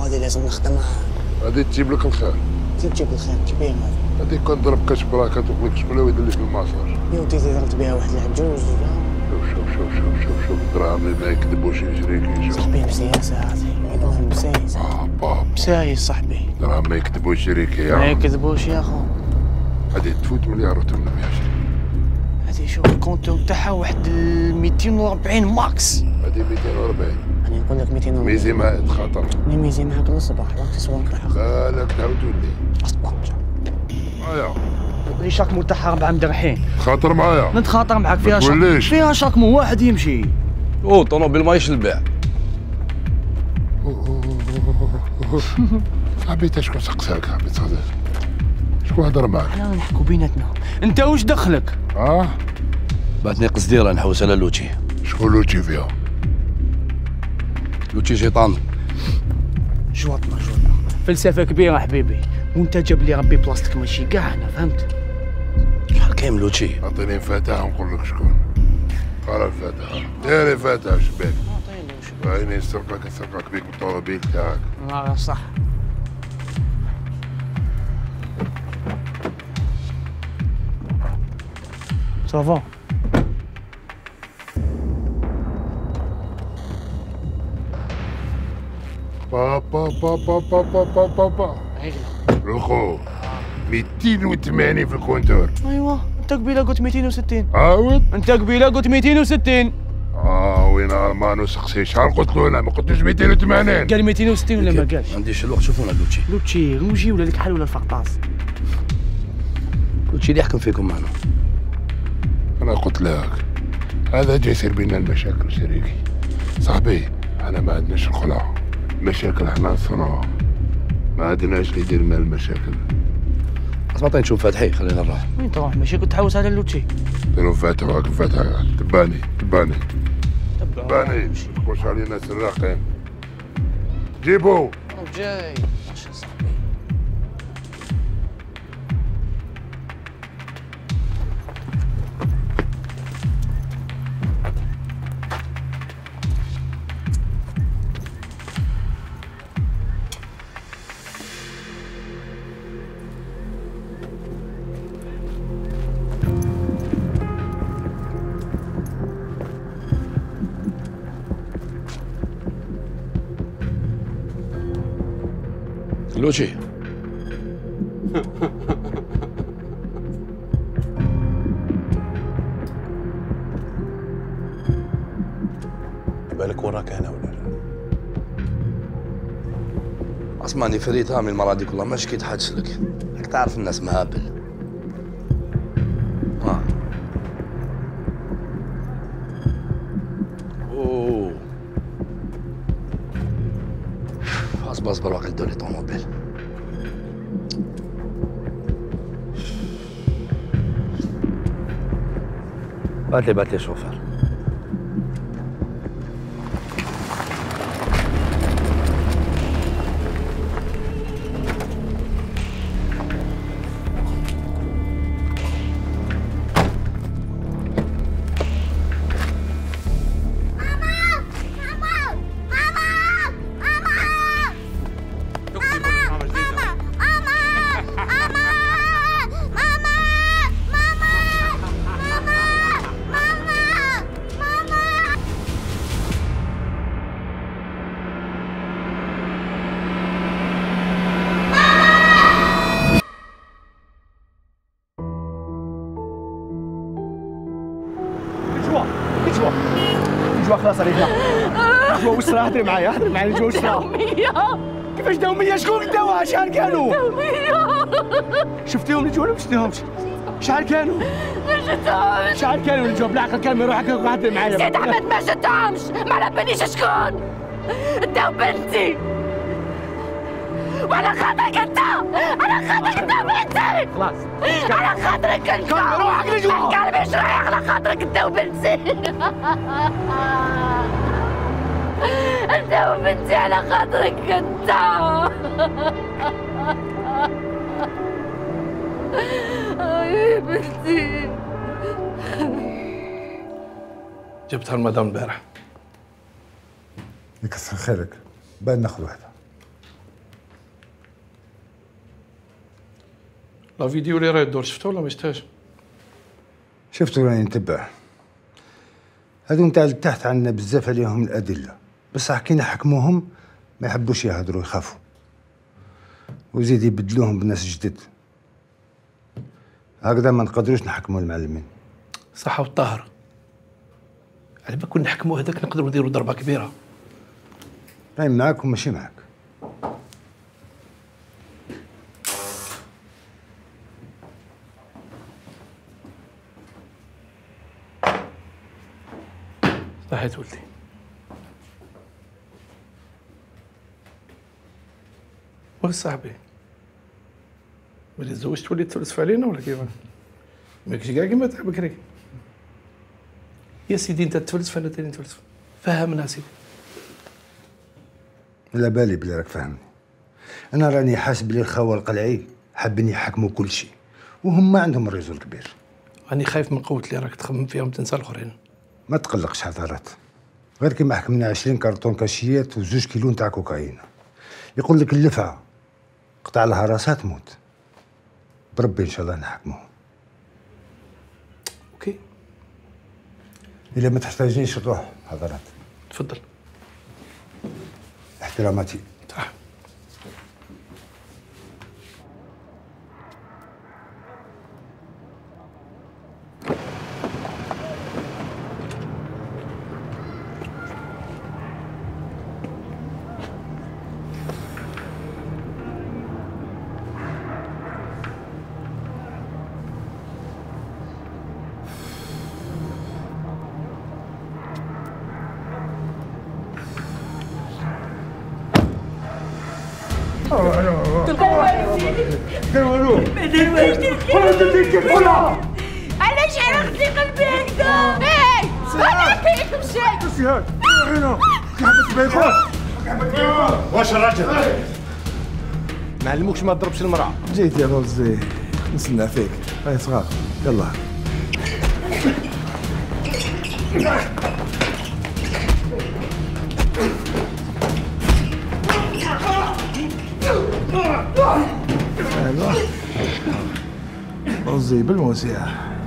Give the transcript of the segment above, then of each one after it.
هذه لازم نخدمها. هذه تجيب لك الخير. تجيب الخير كبير هذه. هذه كون ضرب كاش براكه تقول لك شكون هو يدير لي في الماساج. يا ودي ضربت بها واحد العجوز شوف الدراهم اللي ما يكذبوش يشريك. صاحبي مسياسة هذه عندهم مسايسة. باب مسايس صاحبي. الدراهم ما يكذبوش يشريك يا ما يكذبوش يا اخو. هذه تفوت مليار و820. هذه شوف الكونتور تاعها واحد 240 ماكس. هذه 240. انا نقول لك 240. ميزي معاك خاطر. ميزي معاك الصباح راك تصور تاعها. لا تعاود تولي. اصبر. ايا. لي شاكمو تاعها 4 مدرحين. خاطر معايا. نتخاطر معاك فيها شاكمو. فيها شاكمو واحد يمشي. طونوبيل ما يش البيع. حبيت شكون سقساك حبيت تخزر. شكون هضر معاك؟ حنا نحكوا بيناتنا. انت واش دخلك؟ بعتني قصديره نحوس على لوتشي. شكون لوتشي فيها؟ لوتشي شيطان. جوطنا فلسفه كبيره حبيبي، وانت جاب لي ربي بلاصتك ماشي كاع انا فهمت. شحال كاين لوتشي؟ اعطيني الفاتحه ونقول لك شكون. قرا الفاتحه. دير الفاتحه شباك. عيني يسرقك بيك بالطوموبيل تاعك. صح. صافا. با الخو 280 في الكونتور. ايوا انت قبيله قلت 260. عاود. انت قبيله قلت 260. وين ارمانو سقسي شحال قلت له انا ما قلتلوش 280. قال 260 ولا ما قالش؟ ما عنديش الوقت. شوفونا لوتشي روجي ولا لك حل ولا الفقطاس. لوتشي اللي يحكم فيكم معنا. انا قلت لك هذا جاي يصير بينا المشاكل شريكي. صاحبي انا ما عندناش الخلع. مشاكل احنا نصنعوها. ما عندناش اللي يدير لنا المشاكل. اسمع نشوف فتحي خلينا نروح. وين تروح؟ ماشي كنت تحوس على اللوتشي. ديروا فاتحه تباني واش علينا سراقين. جيبو جاي ماشي صاحبي. لوتشي بالك وراك انا ولا لا؟ اسمعني فريد هامي المرة دي كلها ماشي كي تحاجس لك. راك تعرف الناس مهابل. اوه اصبر واقع دولي طوموبيل. بات لي شوفر. نجوى خلاص عليك. نجوى واش صرا؟ هضري معايا نجوى واش صرا؟ دومية. كيفاش دومية؟ شكون داوها؟ شحال كانوا؟ دومية. شفتيهم نجوى ولا ما شفتيهمش؟ شحال كانوا؟ ما شفتهمش. شحال كانوا نجوى؟ بالعقل كامل روحك هضري معايا. سيد احمد ما شفتهمش، ما على باليش شكون. داو بنتي. وعلى خاطرك انت، على خاطرك انت بنتي. خلاص على خاطرك انت. روحك نجوى. قلبي ايش رايح على خاطرك انت وبنتي. انت وبنتي على خاطرك انت. يا بنتي. جبتها المدام البارح. يكثر خيرك، بان ناخذ واحدة. لا فيديو اللي راه يدور شفتها ولا ما شفتهاش؟ شفتو راني نتبع. هادو نتاع لتحت عندنا بزاف عليهم الأدلة، بصح كي نحكموهم ما يحبوش يهضروا، يخافوا وزيد يبدلوهم بناس جدد. هكذا ما نقدروش نحكموا المعلمين. صحة والطاهر. على بالك كون نحكموا هذاك نقدروا نديروا ضربة كبيرة. راهي معاك وماشي معاك. صحيت ولدي. واش صاحبي؟ ملي تزوجت تولي تفلسف علينا ولا كيف؟ ماكش كاع كيما تاع بكري. يا سيدي انت تفلسف انا تاني نتفلسف. فهمنا سيدي. لا بالي بلي راك فاهمني. انا راني حاسب بلي الخوه القلعي حابين يحكموا كل شيء وهم ما عندهم الريزو الكبير. راني خايف من قوة اللي راك تخمم فيهم تنسى الاخرين. ما تقلقش حضرات، غير كيما حكمنا 20 كرتون كاشيات و2 كيلو نتاع كوكايين. يقول لك اللفعه قطع لها راسها تموت. بربي ان شاء الله نحكموه. اوكي. الا ما تحتاجنيش نروح حضرات. تفضل. احتراماتي. صح. علاش عرقت لي قلبي هكذا؟ اي انا كيف مشيت؟ هنا كحبت بيخون. واش الراجل؟ ما علموكش ما تضربش المرأة. جيت يا فوزي نسنى فيك. هاي صغار يلا. ايوا فوزي بالموسيقى.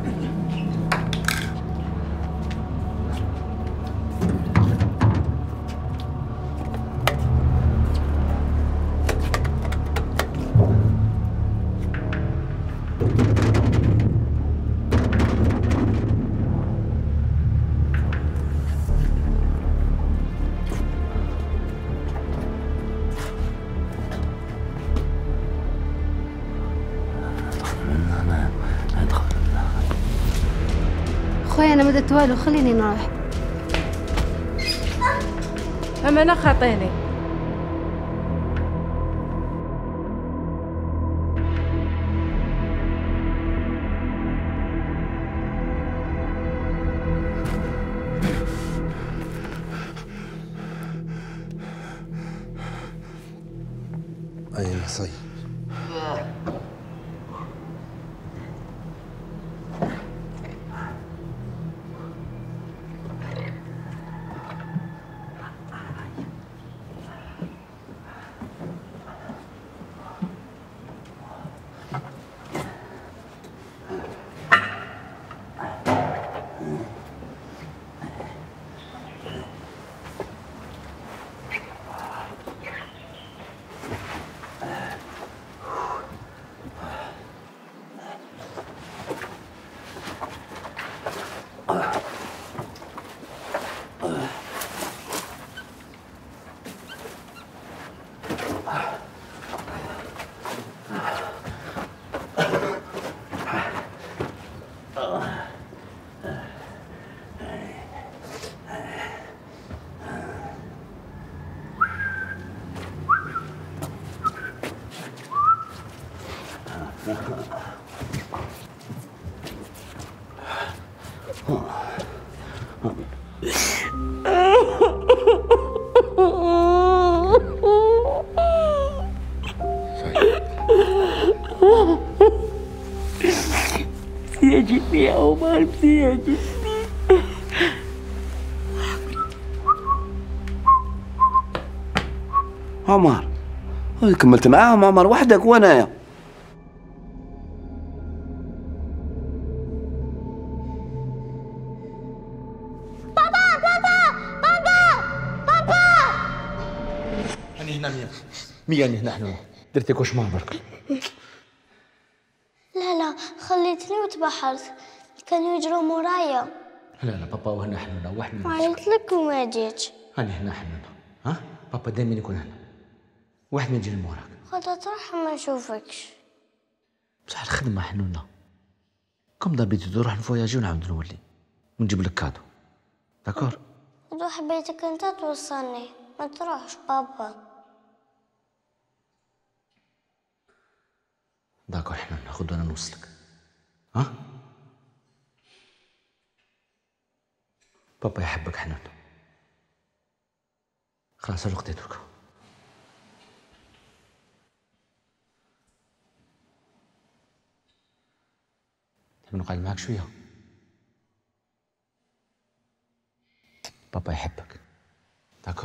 خويا انا ما درت والو، خليني نروح. اما انا خاطيني. اي نصي. سيعجبني يا عمر، سيعجبني. عمر كملت معاهم عمر وحدك وانايا. أنا هنا مية أنا هنا حنونة درتي كوشمار برك. لا خليتني وتبحرت، كانوا يجروا مورايا. لا بابا وهنا حنونة واحد. عيطت لك وما جيتش. أنا هنا حنونة. ها بابا دايما يكون هنا. واحد ما يجي لموراك. خذ تروح ما نشوفكش. بصح الخدمة حنونة. كم دابيتو نروح نفواياجي ونعاود نولي ونجيب لك كادو. داكور؟ ودو حبيتك انت توصلني، ما تروحش بابا. داكور حنونة خذ وانا نوصلك. ها؟ بابا يحبك حنونة. خلاص الوقت يتركه. تحب نقعد معاك شوية؟ بابا يحبك. داكور؟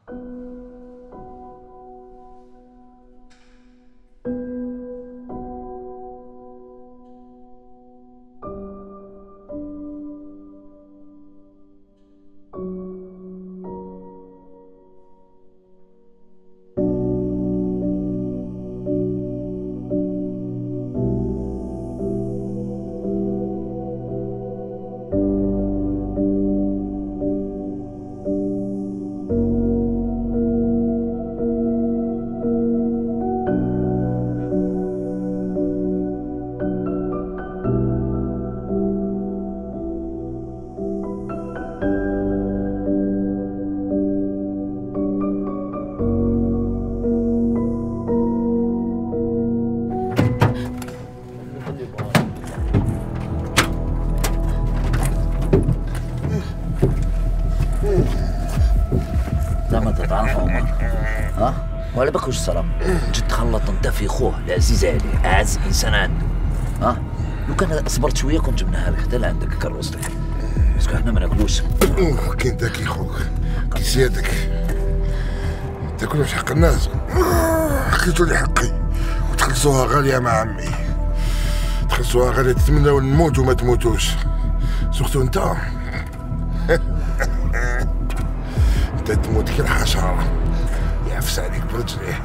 زعما تتعرف عمر ها؟ ولا بك وش صرا؟ جيت تخلط انت في خوه العزيز عليه اعز انسان عندك ها؟ لو كان صبرت شويه كنت جبناها لك حتى لعندك كروستك باسكو حنا ما ناكلوش. كي انت كي خوك كي سيادك تاكلوا في حق الناس. حكيتوا لي حقي وتخلصوها غاليه مع عمي، تخلصوها غاليه تتمناو نموت وما تموتوش. سورتو انت انت تموت كي الحشره يعفس عليك برجليه.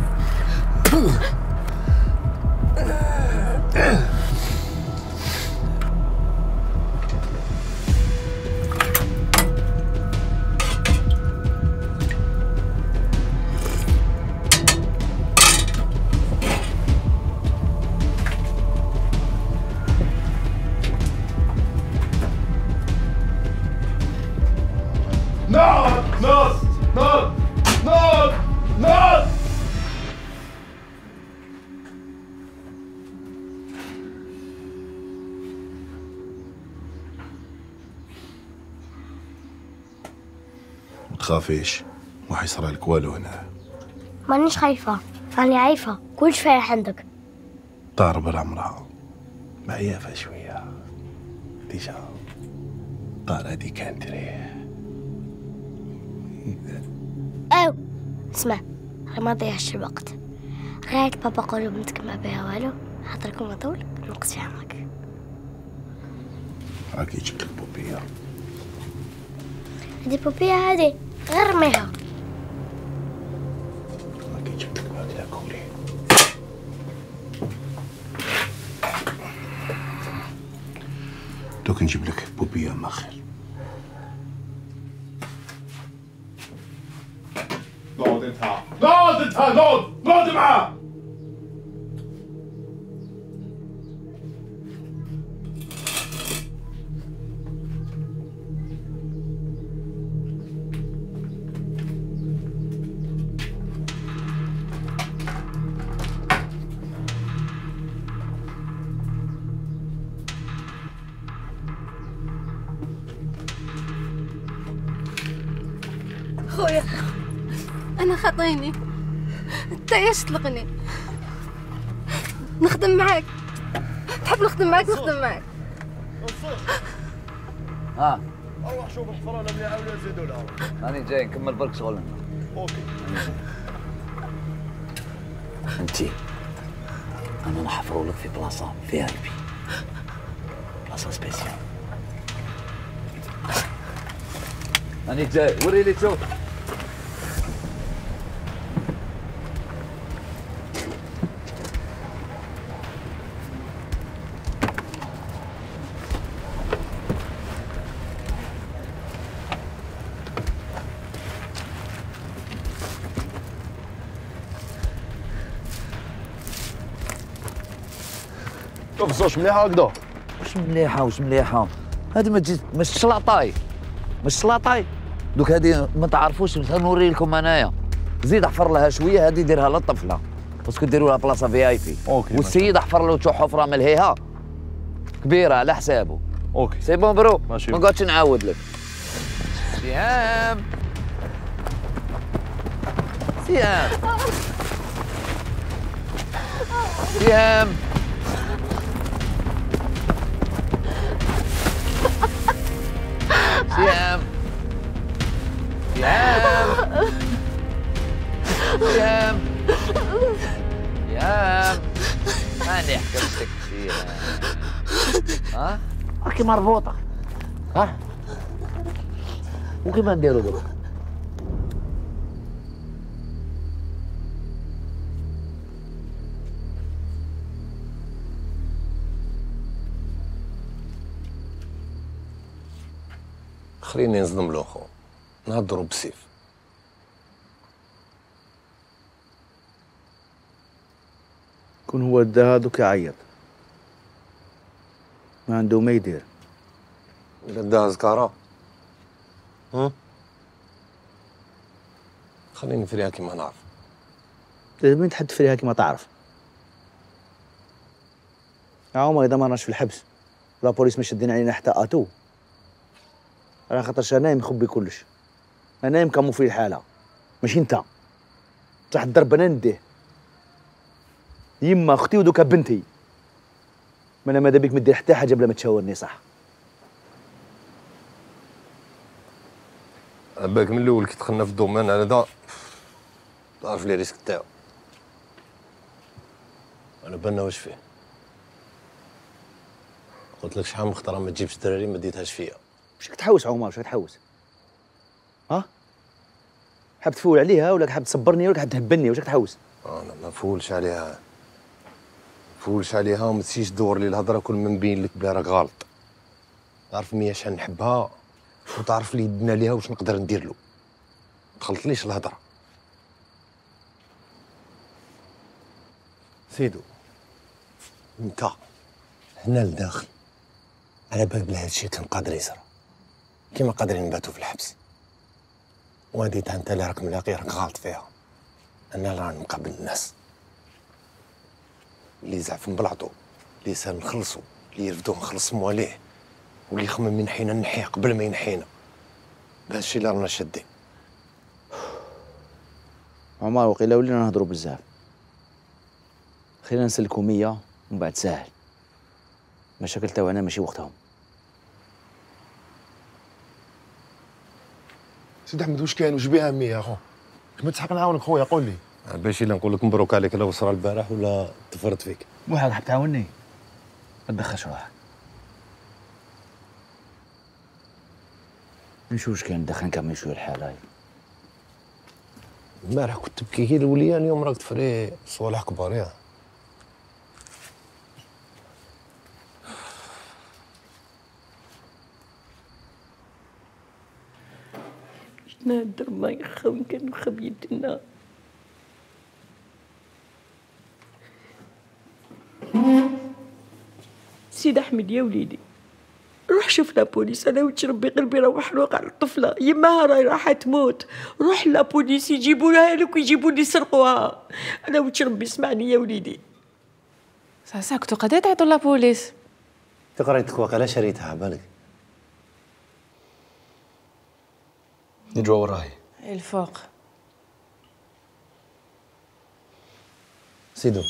ناض متخافيش ما حيصرى لك والو هنا. مانيش خايفة، راني عايفة، كلش فايح عندك. طار بالعمرها معيافة شوية ديجا طار هادي كانت ريح. أو اسمع ما تضيعش الوقت، غايك بابا قولوا بنتك ما بها والو، خاطركم مطول نقص في عمرك. راكي جبت لك بوبية. هادي بوبية هادي غير رميها. راكي جبت لك ماكلة كولي. دوك نجيب لك بوبية ما خير. نوض انت نوض معاه. خويا أنا خاطيني، أنت ايش تطلقني؟ نخدم معاك، تحب نخدم معاك نخدم معاك. ها اروح شوف الفرن اللي عاودوا يزيدوا لها. راني جاي نكمل برك شغلنا. اوكي. انتي انا نحفروا لك في بلاصه فيها قلبي، بلاصه سبيسيال. راني جاي وريني تشوف. شوف الزوج مليحه هكذا. واش مليحه واش مليحه؟ هادي ما تجي مش شلاطاي مش شلاطاي. دوك هادي ما تعرفوش نوري لكم انايا. زيد احفر لها شويه، هادي ديرها للطفله باسكو ديروا لها بلاصه في اي بي. والسيد احفر له حفره ملهيها كبيره على حسابه. اوكي سي بون برو، ماشي. ما نقعدش نعاود لك. سهام سهام سهام سهام سهام سهام ماني حكمتك فيها. ها؟ راكي مربوطة. ها؟ وكيما نديرو دابا؟ خليني نصدم له خو، نهضروا بالسيف. كون هو دا هادوك يعيط، ما عنده ما يدير. دا زكارة. خليني نفريها كيما نعرف. لازم تحد فيها كيما تعرف. يا عمر اذا ما راناش في الحبس لا بوليس مش شادين علينا حتى اتو، راه خاطرش انا مخبي كلش. انا مكمل الحاله ماشي انت. صح الضرب انا نديه، يما اختي ودوكا بنتي. ما انا ماذا بيك مدير حتى حاجه بلا ما تشاورني صح. باك من الاول كي دخلنا في الدومين هذا تعرف لي ريسك تاعو. انا بالنا واش فيه. قلت لك شحال من خطره ما تجيبش الدراري ما ديتهاش فيا. واش راك تحوس عمر؟ واش راك تحوس؟ ها؟ حاب تفول عليها ولا حاب تصبرني ولا حاب تهبني؟ واش راك تحوس؟ انا ما نفولش عليها. فولش عليها وما تجيش تدور لي الهضره كل ما نبين لك بلا راك غلط. تعرف ميا شحال نحبها وتعرف لي يدنا ليها واش نقدر ندير له. ما تخلطليش الهضره. سيدو انت هنا لداخل على بال بلا هادشي كان قادر يصرى كيما قادرين نباتوا في الحبس. وهاديتها انت اللي راك ملاقي راك غلط فيها. انا اللي راني مقابل الناس اللي يزعف نبلعطو، اللي يسال نخلصو، اللي يرفدوه نخلص مواليه، واللي يخمم ينحينا نحيه قبل ما ينحينا. بهادشي اللي رانا شادين. عمر وقيلا ولينا نهضروا بزاف. خلينا نسلكوا 100 ومن بعد ساهل. مشاكل تاعنا ماشي وقتهم. سيدي احمد واش كاين؟ واش بيها 100 اخو؟ كما تسحق نعاونك خويا قول لي. باش الا نقول لك مبروك عليك لا وصرا البارح ولا تفرط فيك. واحد حاب تعاوني؟ ما تدخلش روحك. نشوف واش كاين ندخل نكمل شويه الحال هاي. البارح كنت تبكي كي الوليان اليوم راك تفري صوالح كبار يا. نادر ما يخون كانوا خبيتنا. سيد احمد يا وليدي روح شوف لابوليس. انا وتربي قلبي راه محروق على الطفله، يماها راهي راح تموت. روح لابوليس يجيبوا لها لك ويجيبوا لي يسرقوها. انا وتربي اسمعني يا وليدي. صح كنتو قاعدين تعيطوا لابوليس. تقريتك واقيلا شريتها بالك. نجوا وراي. الفوق. سيدو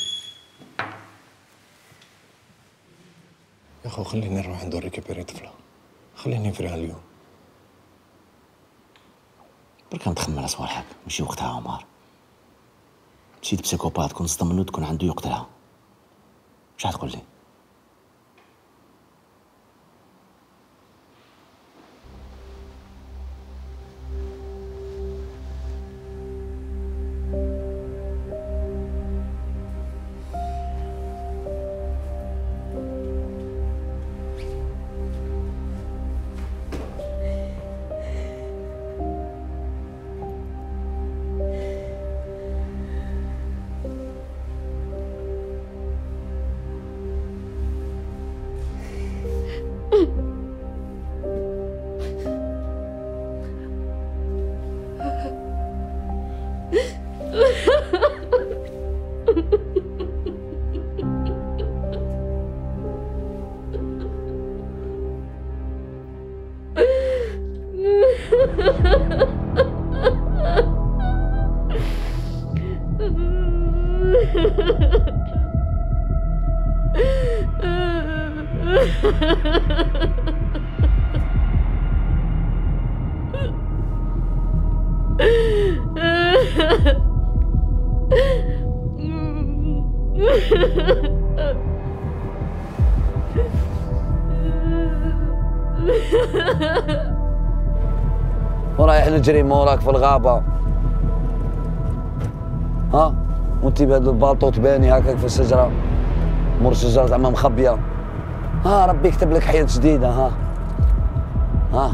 يا اخو خليني نروح ندور ريكيبيري طفله. خليني نفريها اليوم. برك نتخمم صوالحك ماشي وقتها عمر. مشيت بسيكوبات كون صدم منو تكون عنده يقتلها. واش غتقول لي؟ ورايح نجري موراك في الغابة، ها؟ وانتي بهذا البالطو تباني هكاك في الشجرة، مور الشجرة زعما مخبية. ها ربي يكتب لك حياة جديدة. ها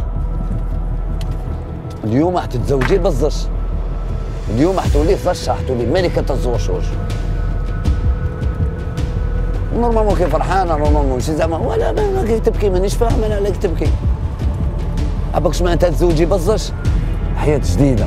اليوم راح تتزوجي بالزش، اليوم راح تولي فشة، راح تولي ملكة الزوشوش. نورمالمون كي فرحانة، نورمالمون ماشي زعما ولا كي تبكي، مانيش فاهم انا عليك تبكي. عباك سمعتها تزوجي بالزش، حياة جديدة.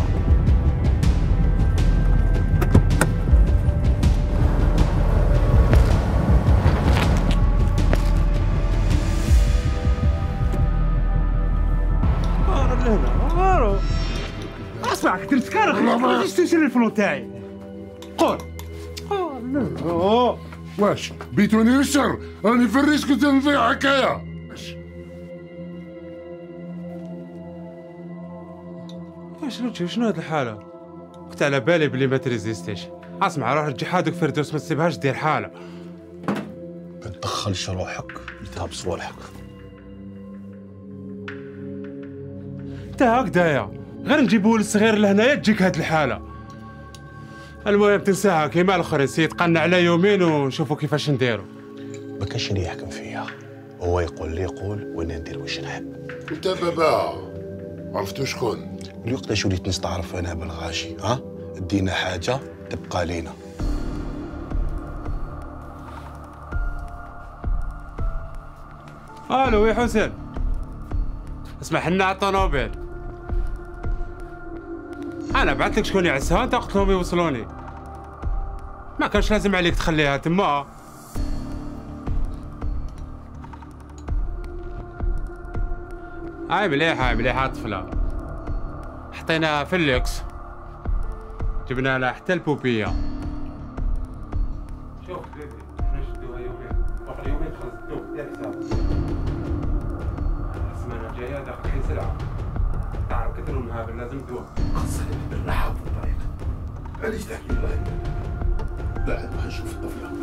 اسمع كنت نتكرر، ما تشري الفلون تاعي. قول. واش بيتوني الشر؟ راني في الريسك كنت نضيع حكايه. واش لوتشي شنو هاد الحاله؟ كنت على بالي بلي ما تريزيستيش. اسمع روح رجع حادك فردوس، ما تسيبهاش دير حاله. ما تدخلش روحك لتهاب صوالحك. انت هكدايا غير نجيبوه للصغير لهنايا تجيك هاد الحاله. المهم تنساها كيما الاخرين، سي يتقنع على يومين ونشوفوا كيفاش نديروا. ما كانش اللي يحكم فيا، هو يقول لي يقول وانا ندير واش نحب. انت بابا عرفتو شكون؟ من وقتاش وليت نستعرف انا بالغاشي، ها؟ دينا حاجه تبقى لينا. الو يا حسين، اسمع حنا على الطوموبيل، انا بعثت لك شكون يعسها، انت قلت لهم يوصلوني. ما كانش لازم عليك تخليها تما. هاي مليحه الطفله، حطيناها في اللوكس، جبنا لها حتى البوبيه. شوف بيبي نشدوها يومين، فوق اليومين خلص الدوب ديال حساب. السمانه الجايه داخل حي سلعه، تعرف كثر المهابل لازم تدوق. خاصك بالراحه في الطريق. علاش تحكي الله بعد ما نشوف الطفله.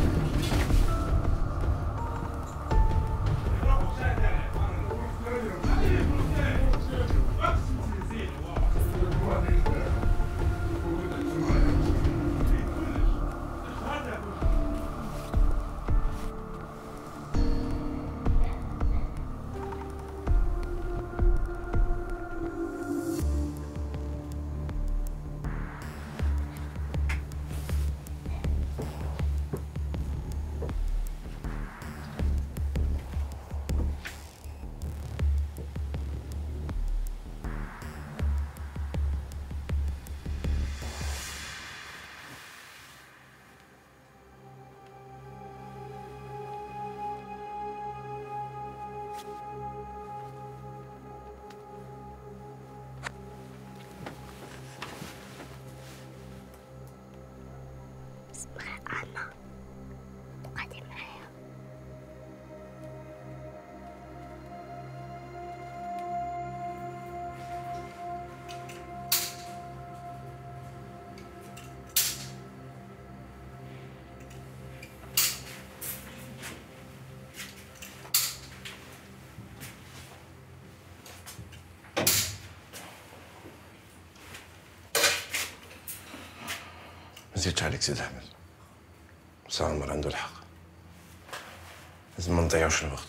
ما زيدش عليك سيد احمد، بس عمر عنده الحق، لازم ما نضيعوش الوقت.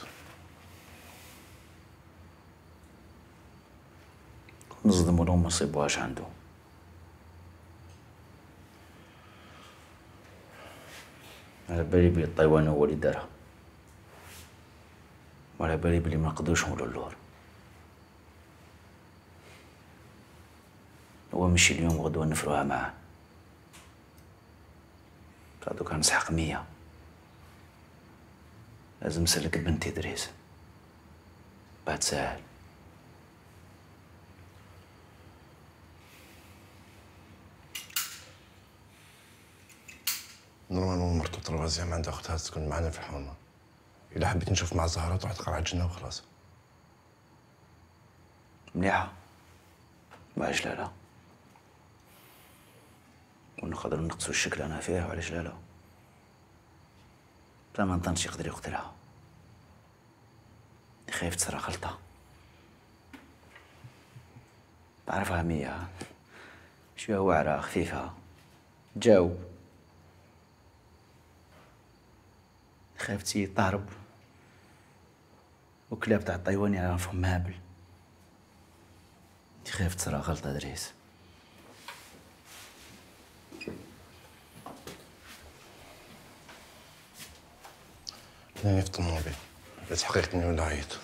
نصدموا لهم ما يصيبوهاش عنده. على بالي بلي الطيوان هو اللي دارها، وعلى بالي بلي ما نقدروش نقولوا اللور. هو مشي اليوم وغدوة نفروها معاه. دوكا نسحق 100. لازم نسلك بنت إدريس بعد ساهل. نورمالمون مرتو تروازيام عندها اختها تسكن معنا في الحومه. الا حبيت نشوف مع الزهره تروح تقرا على الجنه وخلاص. مليحه وعلاش لا ونقدروا نقصوا الشكل انا فيه وعلاش لا بلا ما نظنش يقدر يقتلها. خايف تصرى غلطه. تعرفها مية شويه واعره خفيفه تجاوب. خايف تسيي تهرب وكلاب تاع الطيوان يعرفهم مهابل. خايف تصرى غلطه دريس. لا في الطوموبيل بس حقيقة اني ولا عيط.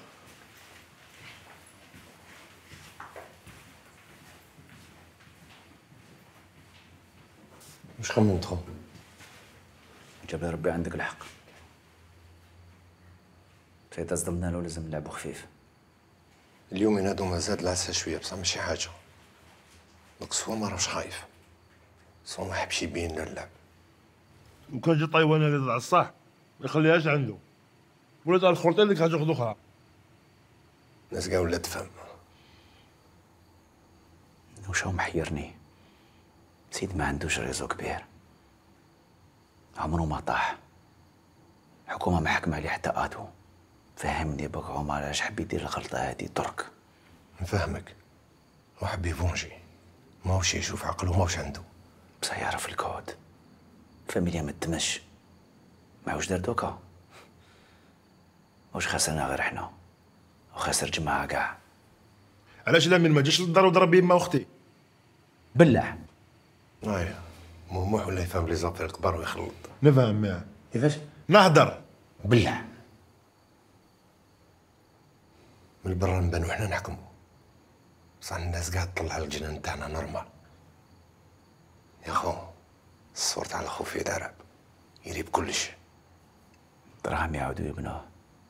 مش خممتهم. جاب لي ربي عندك الحق. فايت صدمنا له لازم نلعبوا خفيف. اليوم ينادوا ما زاد العسى شويه بصح ماشي حاجه. نقص هو ما راهش خايف. بس هو ما حبش يبين لنا اللعب. وكان جا طيوان هذا على الصح ما يخليهاش عنده. ولات على الخرطين اللي كان ياخذ اخرى. الناس كاع ولا تفهم. وش هو محيرني؟ سيد ما عندوش ريزو كبير. عمره ما طاح. الحكومة ما حكم عليه حتى آتو. فهمني بك عمر علاش حب يدير الغلطة هادي ترك. نفهمك. هو حب يفونجي. ماهوش يشوف عقله ماهوش عنده. بصح يعرف الكود. فاميليا ما تمش. ماهوش دار دوكا. واش خسرنا غير احنا وخسر جماعة كاع. علاش لا من ما جاش للدار وضرب يما اختي؟ بلع. اييه موح ولا يفهم لي زابير كبار ويخلط. نفهم معاه. كيفاش؟ نهضر. بلع. من برا نبانو حنا نحكمو. بصح الناس قاعد تطلع الجنان تاعنا نورمال. يا خو الصور تاع الخو في دارب يريب كلش. دراهم يعاودوا يبنوه.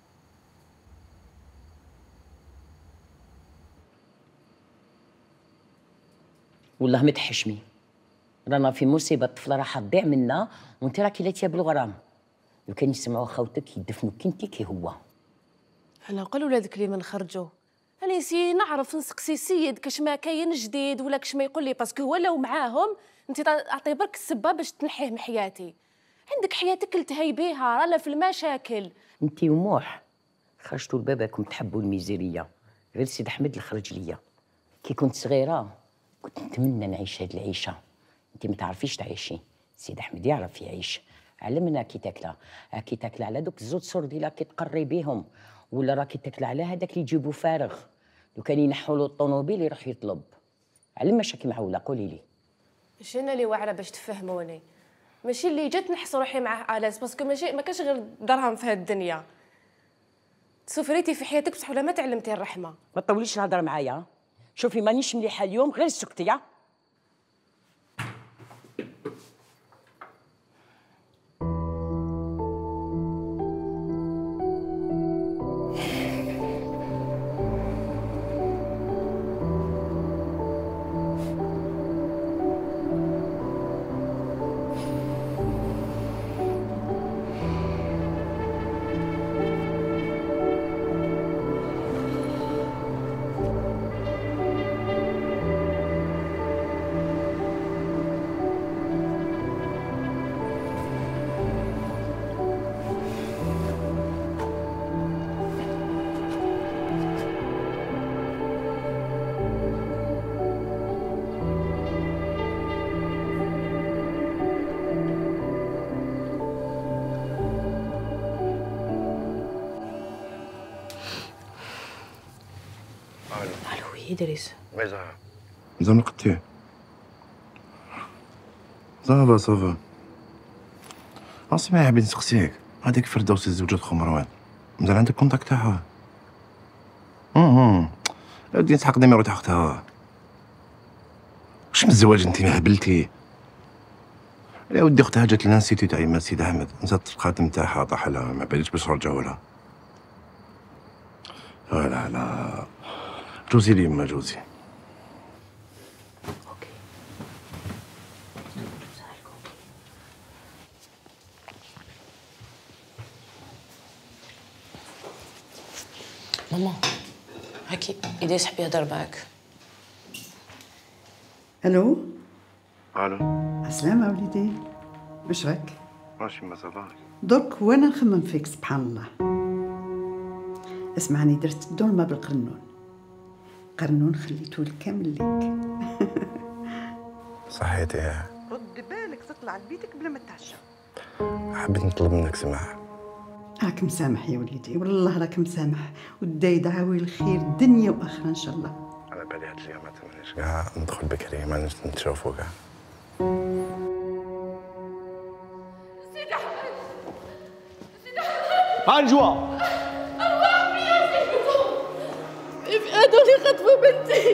والله ما تحشمي. رانا في مصيبه، الطفله راح تضيع منا وانت راكي لاتيه بالغرام. لو كان يسمعوا خوتك يدفنوك انت كي هو. انا نقول ولادك لي ما نخرجوا. انا نسي نعرف نسقسي السيد كاش ما كاين جديد ولا كاش ما يقول لي باسكو هو لو معاهم انت اعطي برك السبه باش تنحيه من حياتي. عندك حياتك التهي بيها رانا في المشاكل. انت وموح خرجتوا لباباكم تحبوا الميزيريه. غير سيد احمد اللي خرج ليا. كي كنت صغيره كنت نتمنى نعيش هاد العيشه. انت ما تعرفيش تعيشي. سيد احمد يعرف يعيش. علمنا كي تاكله. كي تاكله على دوك الزوج سرديله كي تقري بيهم، ولا راكي تاكله على هذاك اللي يجيبوا فارغ. لو كان ينحوا له الطوموبيل يروح يطلب. علم ماشي كي معوله. قولي لي. ماشي انا اللي واعره باش تفهموني. ماشي اللي جات نحس روحي معاه الاس باسكو ماشي ما كاش غير درهم في هاد الدنيا. سفريتي في حياتك بصح ولا ما تعلمتي الرحمه. ما تطوليش الهضره معايا. شوفي مانيش مليحه اليوم غير سكتي. إدريس. وي زهر. مازال ما قدتيه. صافا. اسمعي حبيت نسقسيك، هذيك فردوس زوجة خو مروان، مازال عندك كونتاكت تاعها؟ ودي نسحق نيميرو تاع اختها. واش من الزواج انت ما هبلتي؟ يا ودي اختها جات للانستيتو تاع يما سيد احمد، نزلت الخاتم تاعها طاح لها، ما باليش باش نرجعو لها. لا جوزي لي يما جوزي. ماما هاكي إيدي صاحبي يهضر معاك. الو. الو. عسلامة وليدي، واش راك؟ ماشي ما صافاك. درك وانا نخمم فيك سبحان الله. اسمعني، درت الدولمة بالقرنون. قرنون خليته الكامل ليك. صحيتي. رد بالك تطلع لبيتك بلا ما تعشى. حبيت نطلب منك سماح. راك مسامح يا وليدي، والله راك مسامح، ودا يدعوي الخير دنيا واخره ان شاء الله. على بالي هاد اليوم ما تمنيش كاع ندخل بكري ما نتشوفوا كاع. سيدي احمد، سيدي انجوا أرواح يا سيدي، هادو اللي خطفوا بنتي،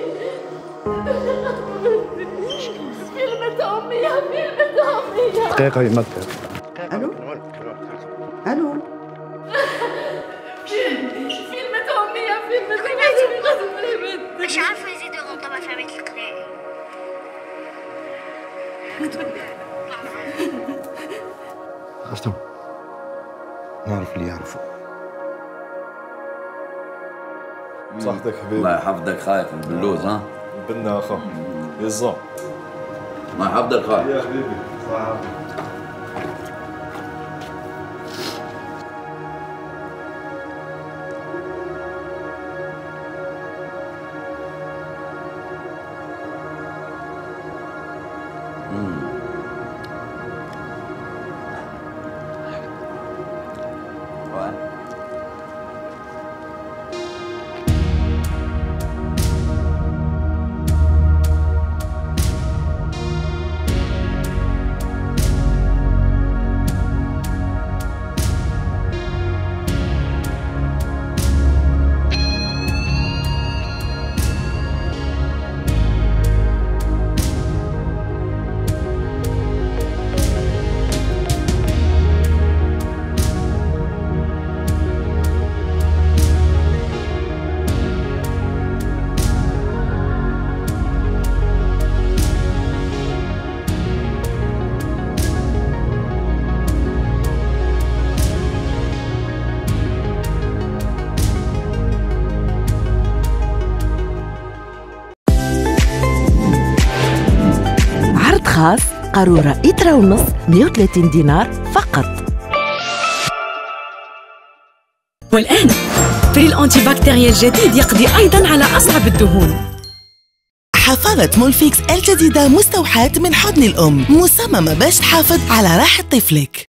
فيلمة أمي يا فيلمة أمي. دقيقة ما دقيقة. الو. الو. فيلمة أمي يا فيلمة أمي. مش عارفة يزيدوا طبعا في بيت القناع. خرجتم نعرف اللي يعرفوا. صحتك حبيبي. الله يحفظك خايف البلوز ها. بنا اخا يزا. الله يحفظك خايف. يا حبيبي صح. خاص قارورة إترا ونص 130 دينار فقط. والآن فري الأنتي بكتيريا الجديد يقضي أيضا على أصعب الدهون. حفاضة مولفيكس الجديدة مستوحاة من حضن الأم، مصممة باش تحافظ على راحة طفلك.